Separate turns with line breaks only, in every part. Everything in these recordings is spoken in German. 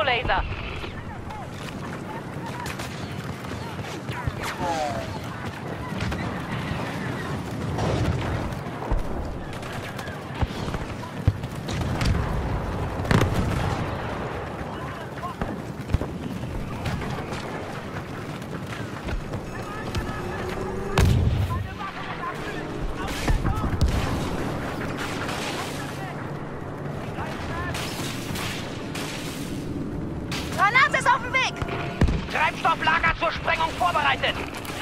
Laser.
Granate ist auf dem Weg!
Treibstofflager zur Sprengung vorbereitet.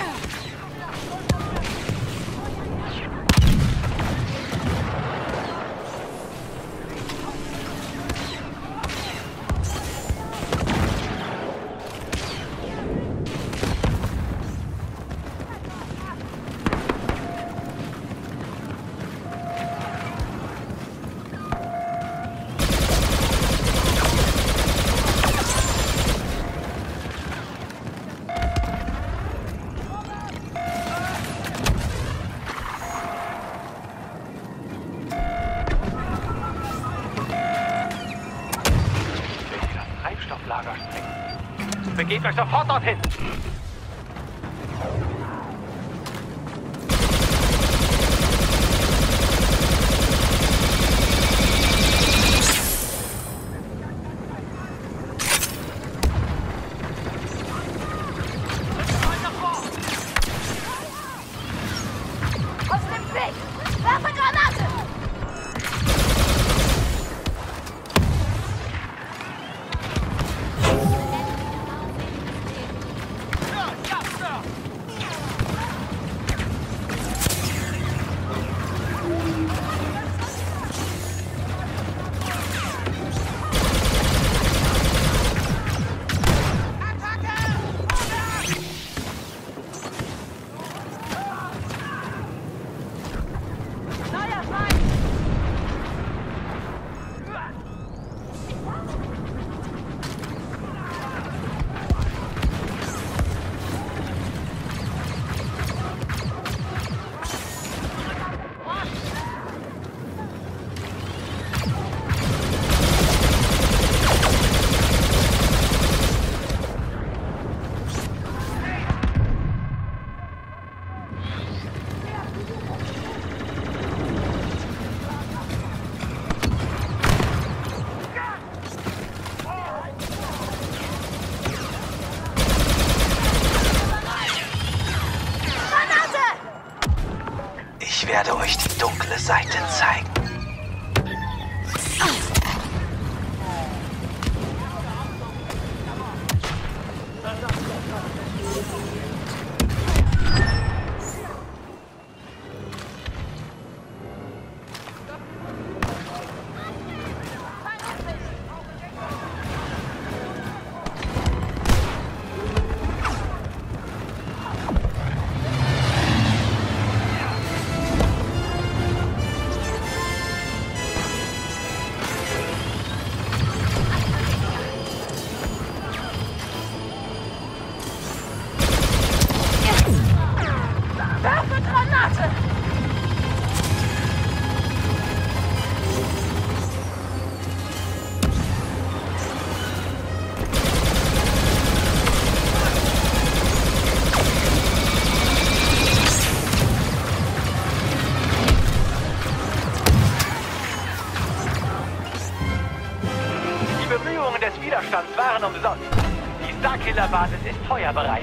Treibstofflager sprengen. Begebt euch sofort dorthin!
Aus dem Weg! Werfe Granate!
Ich werde euch die dunkle Seite zeigen.
Werfe Granate!
Die Bemühungen des Widerstands waren umsonst. Die Starkiller-Basis ist feuerbereit.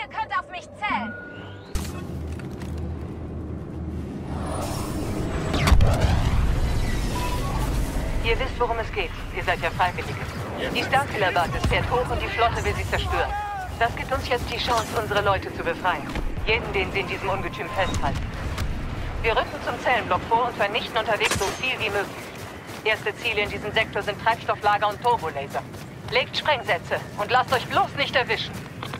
Ihr könnt auf mich zählen.
Ihr wisst, worum es geht. Ihr seid ja Freiwillige. Die Starkiller-Basis fährt hoch und die Flotte will sie zerstören. Das gibt uns jetzt die Chance, unsere Leute zu befreien. Jeden, den sie in diesem Ungetüm festhalten. Wir rücken zum Zellenblock vor und vernichten unterwegs so viel wie möglich. Erste Ziele in diesem Sektor sind Treibstofflager und Turbolaser. Legt Sprengsätze und lasst euch bloß nicht erwischen.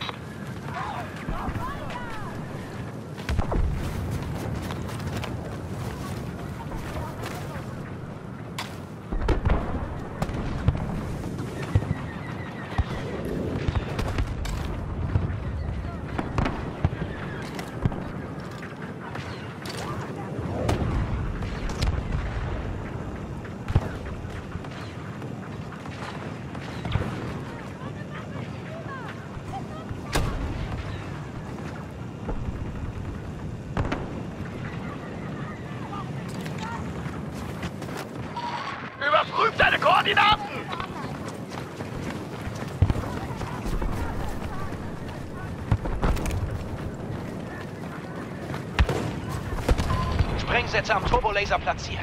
Überprüft deine Koordinaten!
Sprengsätze am Turbolaser platziert.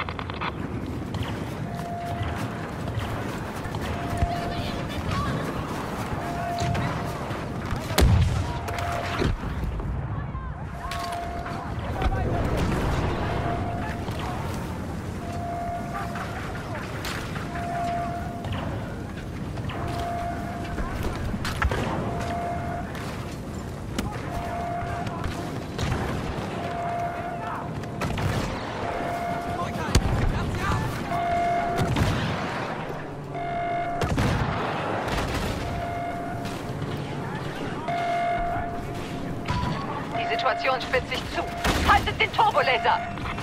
Die Situation spitzt sich zu. Haltet den Turbolaser!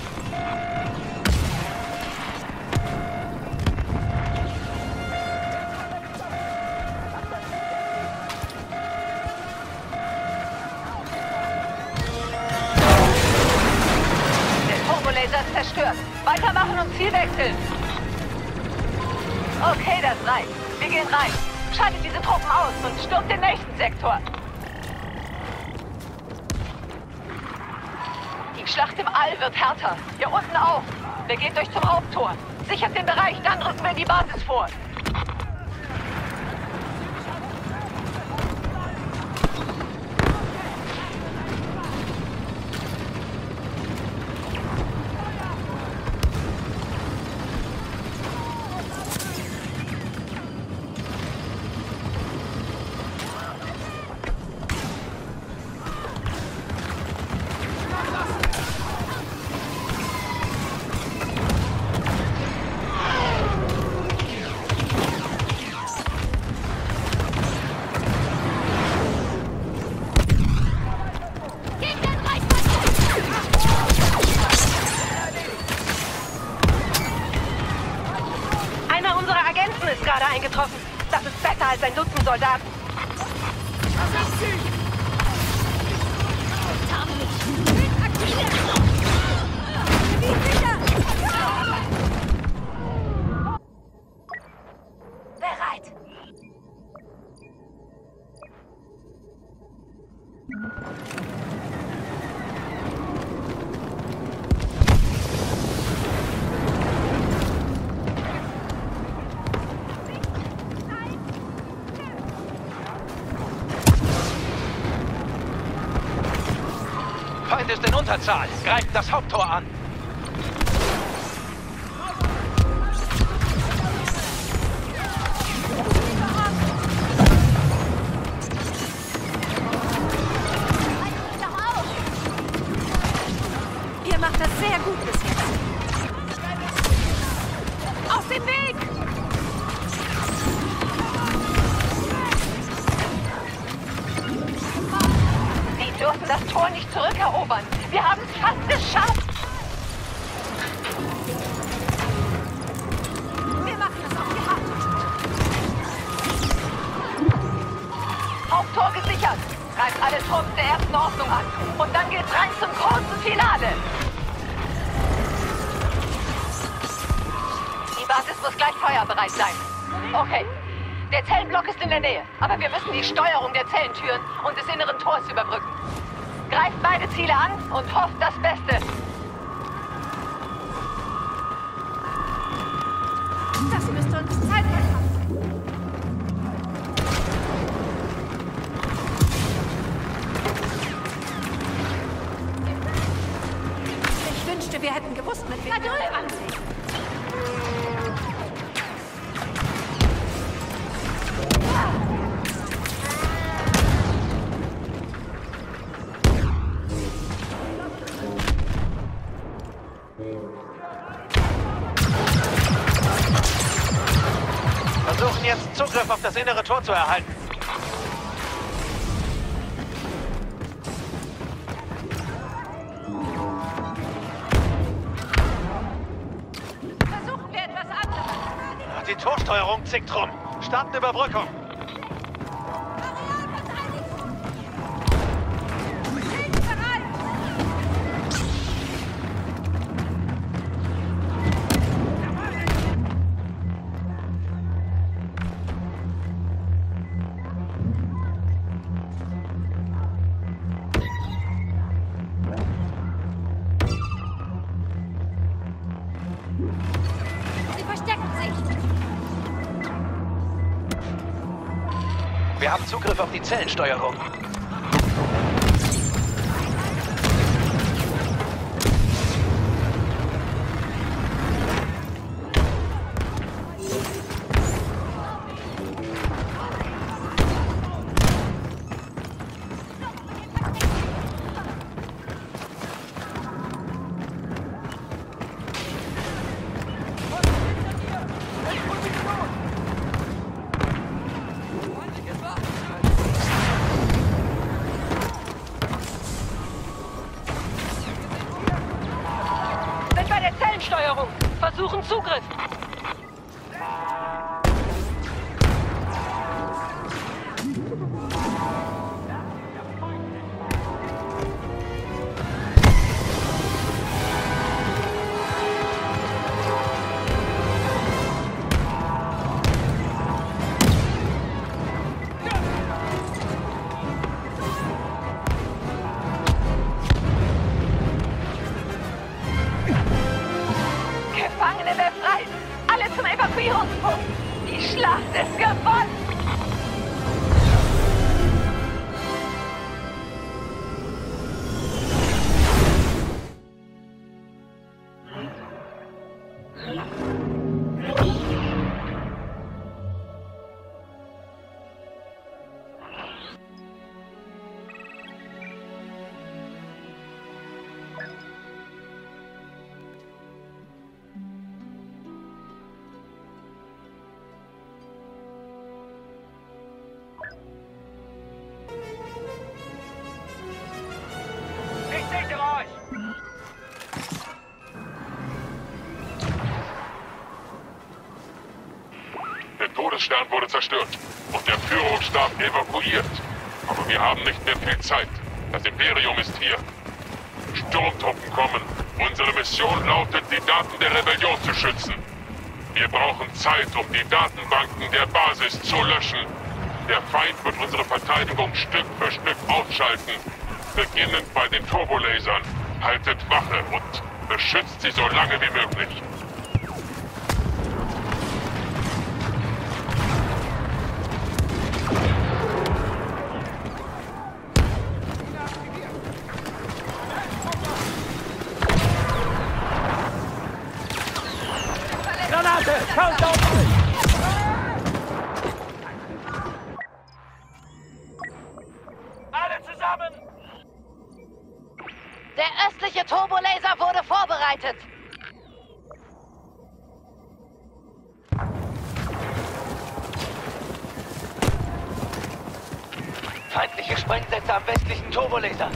Der Turbolaser ist zerstört. Weitermachen und Ziel wechseln. Okay, das reicht. Wir gehen rein. Schaltet diese Truppen aus und stürmt den nächsten Sektor. Die Schlacht im All wird härter. Hier unten auch. Begebt euch zum Haupttor. Sichert den Bereich, dann rücken wir in die Basis vor. Einer unserer Agenten ist gerade eingetroffen. Das ist besser als ein Dutzend Soldaten.
Bereit.
Feind ist in Unterzahl. Greift das Haupttor an.
Ihr macht das sehr gut bis jetzt. Auf den Weg!
Sie dürfen das Tor nicht zurückerobern. Wir haben es fast geschafft.
Wir machen das auf die Hand.
Haupttor gesichert. Greift alle Truppen der ersten Ordnung an. Und dann geht's rein zum großen Finale. Die Basis muss gleich feuerbereit sein. Okay. Der Zellenblock ist in der Nähe, aber wir müssen die Steuerung der Zellentüren und des inneren Tors überbrücken. Greift beide Ziele an und hofft das Beste.
Das müsste uns Zeit verschaffen. Ich wünschte, wir hätten gewusst, mit wem wir es ansehen.
Versuchen jetzt Zugriff auf das innere Tor zu erhalten.
Versuchen wir etwas anderes.
Die Torsteuerung zickt rum. Starten Überbrückung.
Sie verstecken sich.
Wir haben Zugriff auf die Zellensteuerung.
Sind bei der Zellensteuerung. Versuchen Zugriff. Gefangene befreit! Alle zum Evakuierungspunkt! Die Schlacht ist gewonnen!
Ich sichere euch!
Der Todesstern wurde zerstört und der Führungsstab evakuiert. Aber wir haben nicht mehr viel Zeit. Das Imperium ist hier. Sturmtruppen kommen. Unsere Mission lautet, die Daten der Rebellion zu schützen. Wir brauchen Zeit, um die Datenbanken der Basis zu löschen. Der Feind wird unsere Verteidigung Stück für Stück ausschalten. Beginnend bei den Turbolasern. Haltet Wache und beschützt sie so lange wie möglich.
Granate! Countdown! Alle zusammen!
Der östliche Turbolaser wurde vorbereitet.
Feindliche Sprengsätze am westlichen Turbolaser.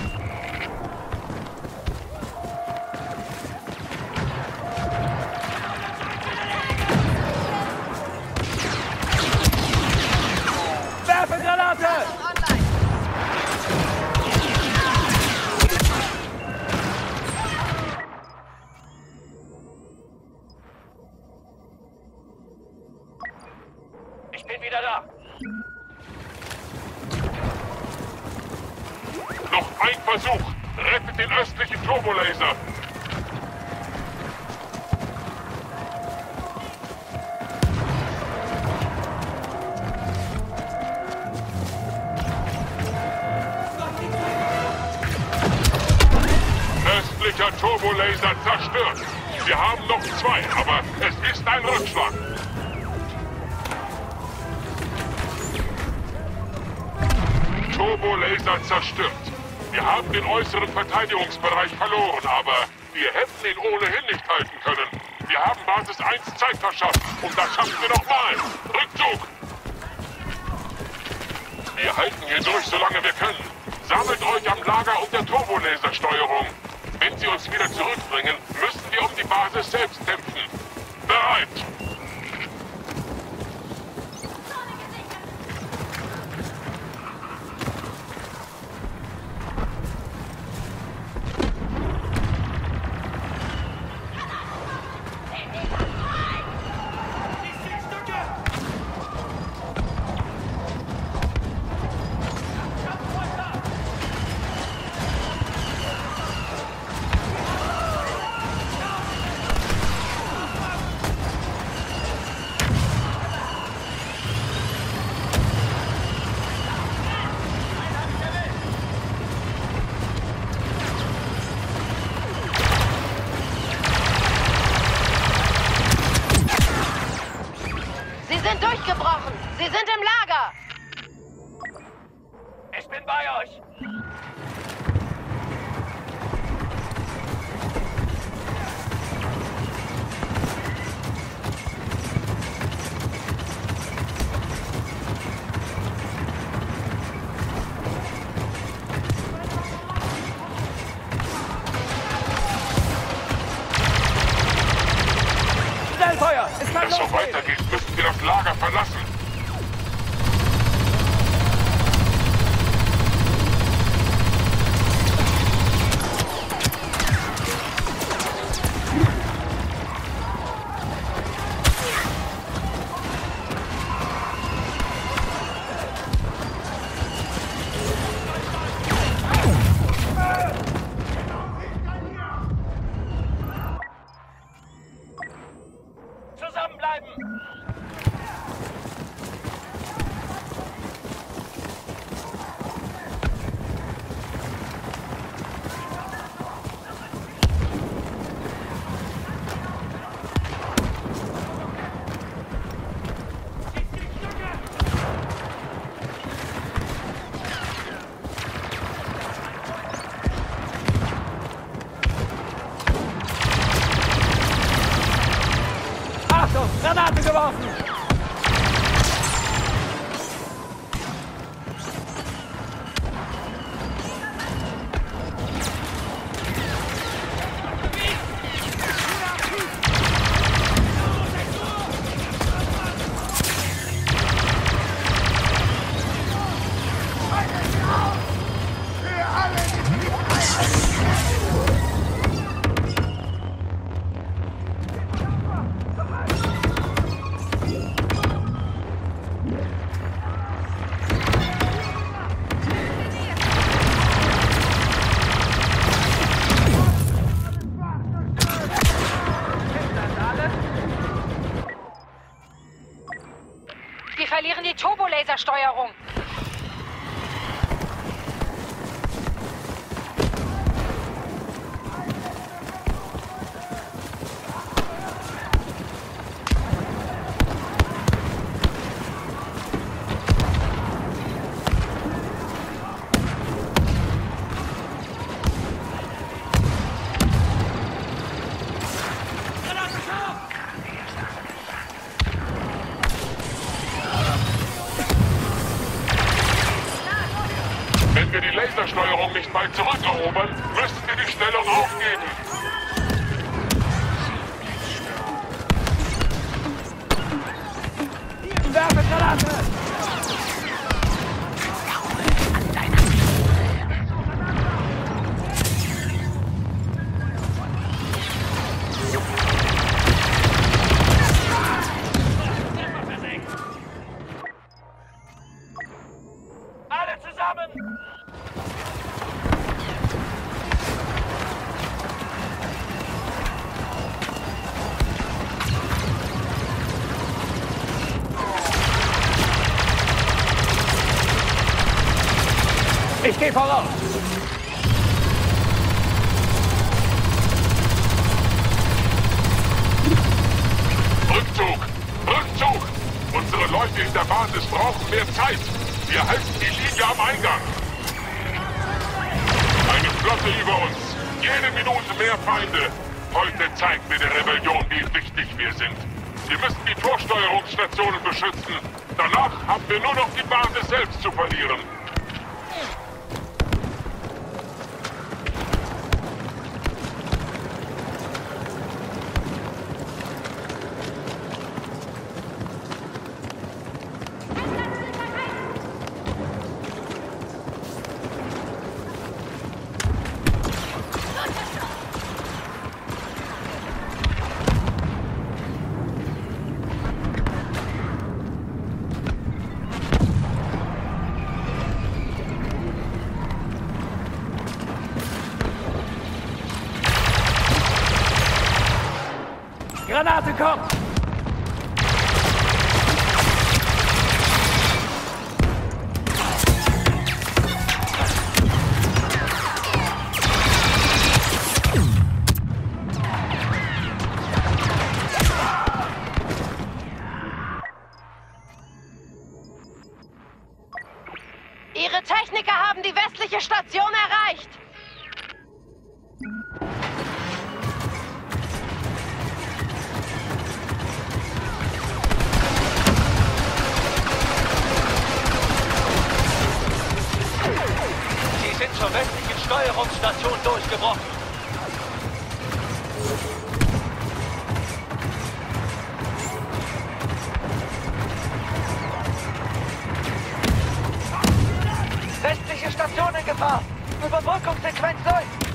Werfe Granate! Ich bin wieder da.
Noch ein Versuch. Rettet den östlichen Turbolaser. Östlicher Turbolaser zerstört. Wir haben noch 2, aber es ist ein Rückschlag. Turbolaser zerstört. Wir haben den äußeren Verteidigungsbereich verloren, aber wir hätten ihn ohnehin nicht halten können. Wir haben Basis 1 Zeit verschafft und das schaffen wir nochmal. Rückzug! Wir halten hier durch, solange wir können. Sammelt euch am Lager und der Turbolasersteuerung. Wenn sie uns wieder zurückbringen, müssen wir um die Basis selbst kämpfen. Bereit!
Durchgebrochen! Sie sind im Lager!
Ich bin bei euch!
Schnellfeuer! Es kann
Wenn es so
losgehen!
weitergeht, müssen wir das Lager verlassen.
Zusammenbleiben!
Achtung! Granate geworfen!
Wir verlieren die Turbolasersteuerung.
Wenn wir die Lasersteuerung nicht bald zurückerobern, müssen wir die Stellung aufgeben.
Werfe Granate!
zusammen!
Ich gehe voraus.
Rückzug! Rückzug! Unsere Leute in der Basis brauchen mehr Zeit. Wir halten die Linie am Eingang. Eine Flotte über uns. Jede Minute mehr Feinde. Heute zeigen wir der Rebellion, wie wichtig wir sind. Wir müssen die Torsteuerungsstationen beschützen. Danach haben wir nur noch die Basis selbst zu verlieren.
Granate kommt!
Ihre Techniker haben die westliche Station erreicht.
Sie sind zur westlichen Steuerungsstation durchgebrochen. Westliche Station in Gefahr. Überbrückungssequenz läuft.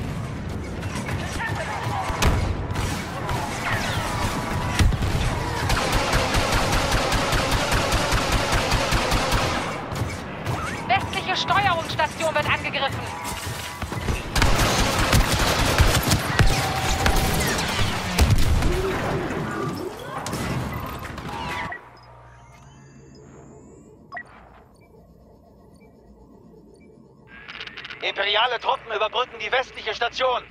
Westliche Steuerungsstation wird angegriffen.
Imperiale Truppen überbrücken die westliche Station.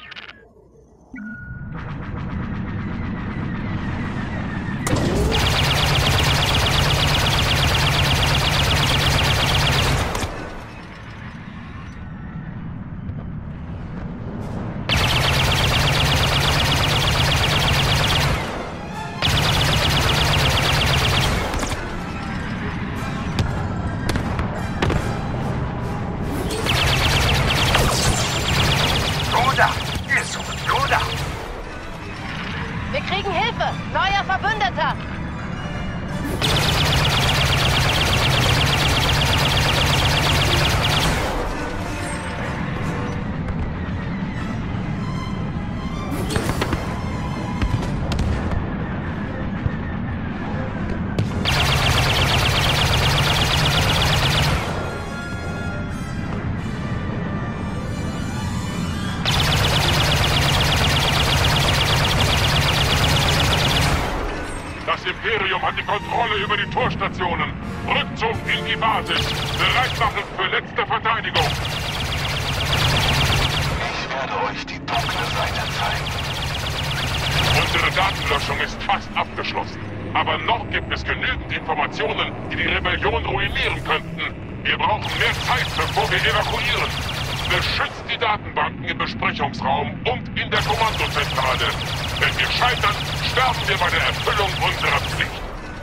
Yoda! Ihr sucht Yoda!
Wir kriegen Hilfe. Neuer Verbündeter.
Das Imperium hat die Kontrolle über die Torstationen. Rückzug in die Basis. Bereit machen für letzte Verteidigung.
Ich werde euch die dunkle Seite zeigen.
Unsere Datenlöschung ist fast abgeschlossen. Aber noch gibt es genügend Informationen, die die Rebellion ruinieren könnten. Wir brauchen mehr Zeit, bevor wir evakuieren. Beschützt die Datenbanken im Besprechungsraum und in der Kommandozentrale. Wenn wir scheitern, sterben wir bei der Erfüllung unserer Pflicht.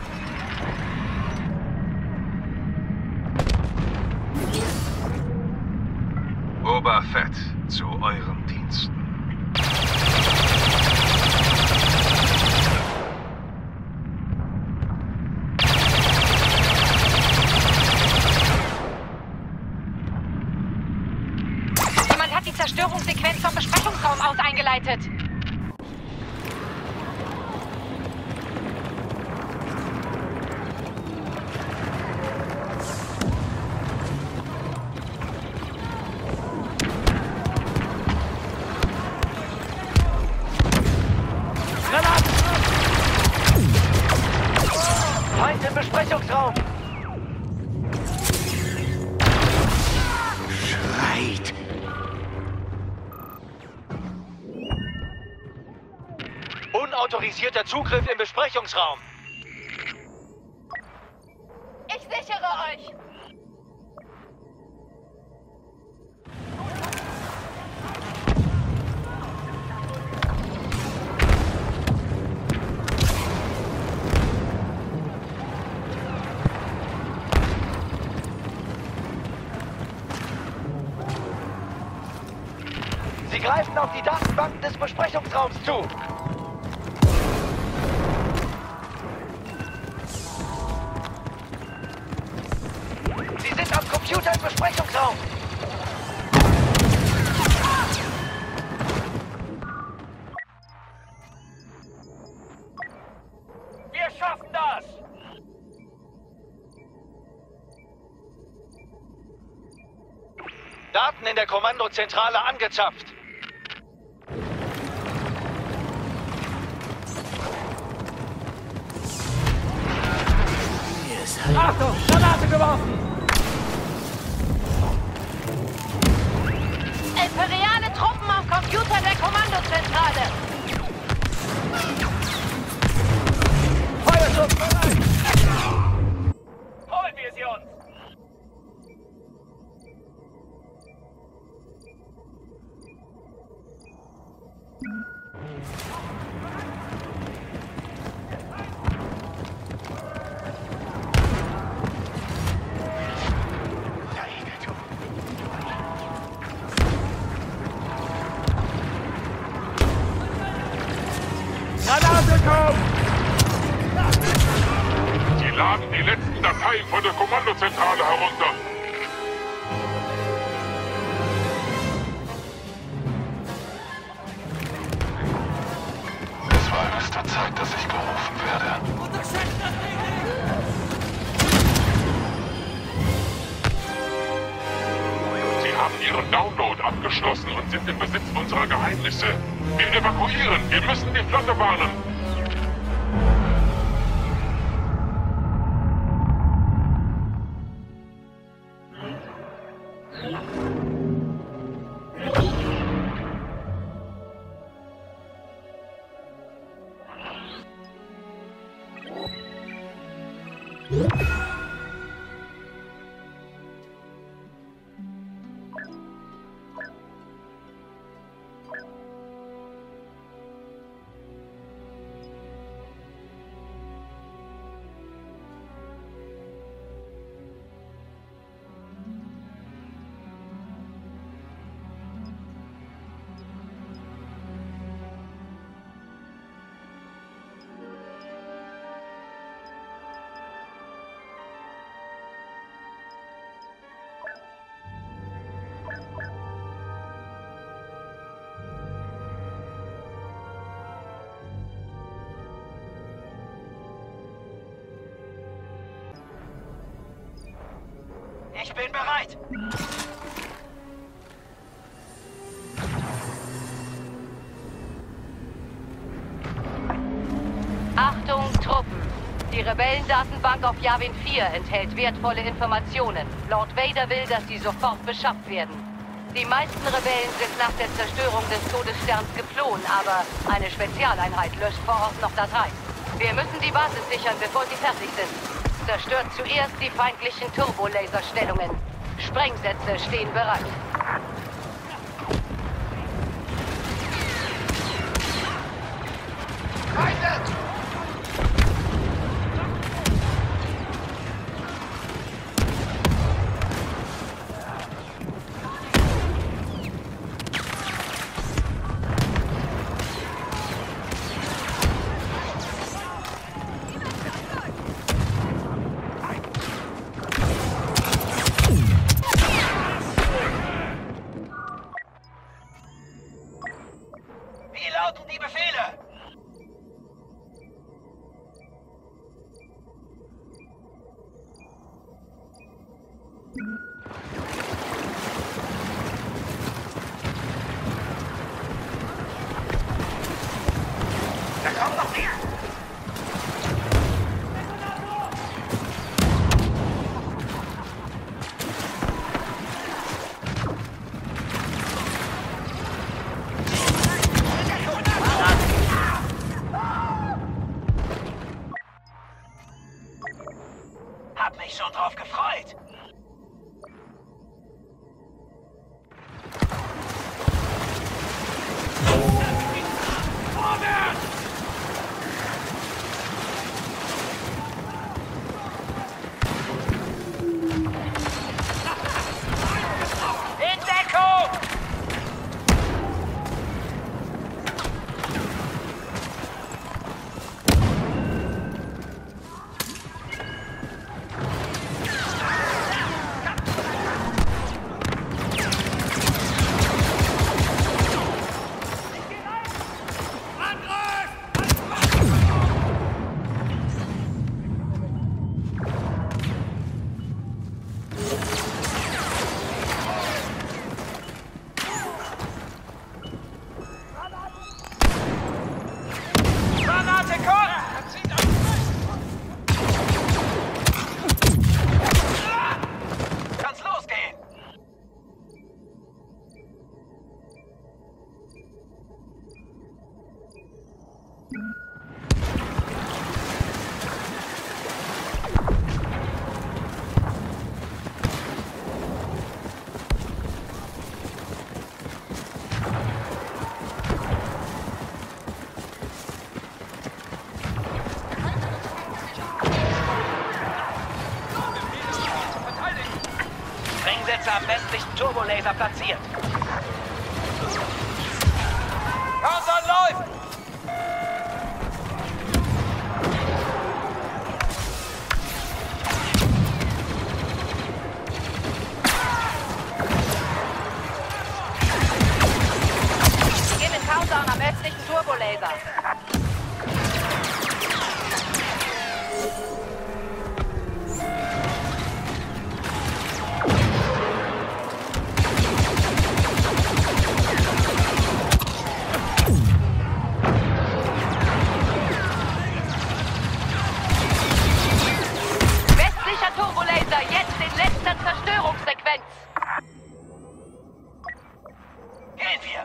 Boba Fett, zu euren Diensten.
Jemand hat die Zerstörungssequenz vom Besprechungsraum aus eingeleitet.
Unautorisierter Zugriff im Besprechungsraum.
Ich sichere euch!
Sie greifen auf die Datenbanken des Besprechungsraums zu. Sie sind am Computer im Besprechungsraum. Wir schaffen das! Daten in der Kommandozentrale angezapft.
Achtung, Granate geworfen!
Imperiale Truppen am Computer der Kommandozentrale!
Feuerschutz bereit!
Holen wir sie uns!
Granate kommt!
Sie laden die letzten Dateien von der Kommandozentrale herunter.
Es war höchste Zeit, dass ich gerufen werde.
Sie haben ihren Download abgeschlossen und sind im Besitz unserer Geheimnisse. Wir evakuieren. Wir müssen die Flotte warnen.
Ich bin bereit.
Achtung, Truppen! Die Rebellendatenbank auf Yavin 4 enthält wertvolle Informationen. Lord Vader will, dass sie sofort beschafft werden. Die meisten Rebellen sind nach der Zerstörung des Todessterns geflohen, aber eine Spezialeinheit löscht vor Ort noch Dateien. Wir müssen die Basis sichern, bevor sie fertig sind. Zerstört zuerst die feindlichen Turbolaserstellungen. Sprengsätze stehen bereit.
Wie lauten die Befehle? Sprengsätze am westlichen Turbolaser platziert. Countdown läuft!
Beginnen Countdown am östlichen Turbolaser. Westlicher Turbolaser, jetzt in letzter Zerstörungssequenz.
Gehen wir!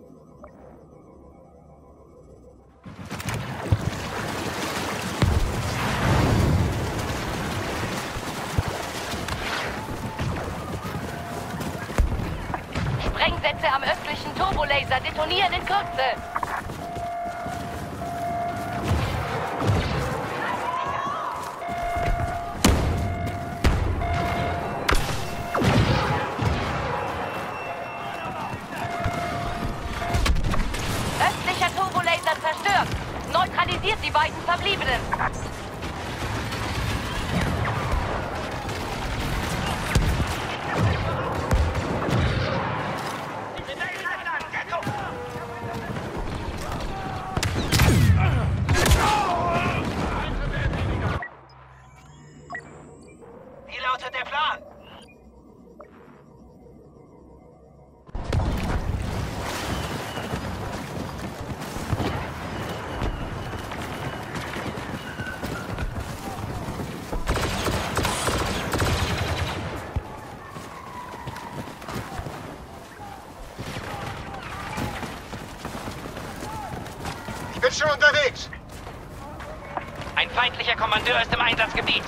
Sprengsätze am östlichen Turbolaser detonieren in Kürze. Östlicher Turbolaser zerstört. Neutralisiert die beiden Verbliebenen.
Wie lautet der Plan?
Ich bin schon unterwegs.
Ein feindlicher Kommandeur ist im Einsatzgebiet.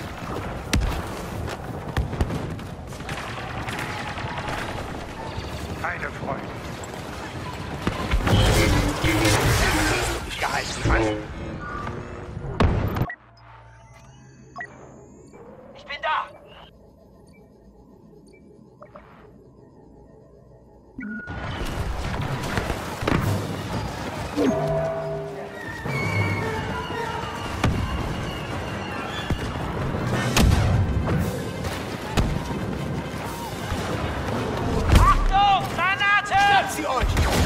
Keine Freunde.
Ich geheißen, Mann. Ich bin da. Achtung! Granate!
Sie euch!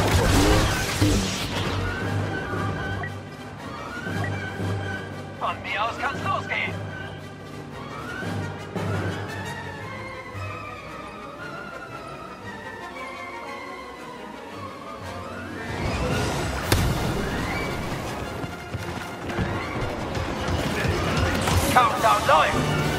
Von mir aus kann's losgehen. Countdown läuft.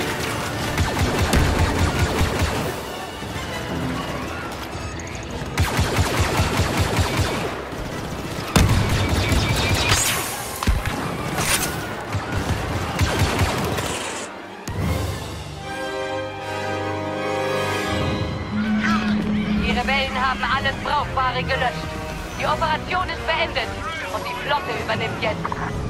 Die Rebellen haben alles Brauchbare gelöscht. Die Operation ist beendet und die Flotte übernimmt jetzt.